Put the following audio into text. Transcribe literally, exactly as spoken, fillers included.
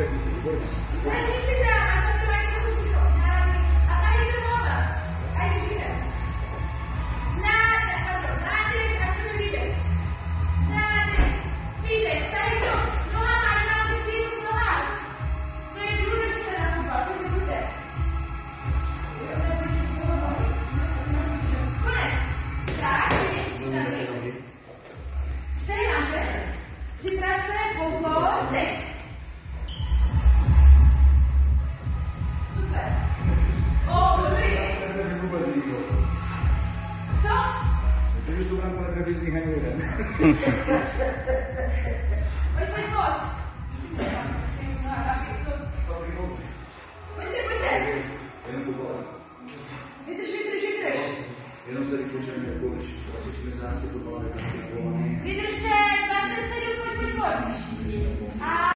technici, výborně. Technici tam, a zaprvé to ticho. A tady to moment. A jdi ticho. Nádech, pardon, nádech, ať se mi výdech. Nádech, výdech, tady to. Nohama, nemáte sílu v nohách. To je důležité na fotbal, to je důležité. Konec. Tak, tady. Scénáře. Připrav se, pozor, teď. Super. O, dobrý. Co? Teď už to budeme po televizních ani jeden. Pojď, pojď, pojď. Pojďte, pojďte. Jenom to bylo. Vydrž, vydrž, vydrž. Jenom se vypočujeme, jako když vlastně sám se to bylo nevypočujeme. Vydržte, dvacet sedm, pojď, pojď, pojď.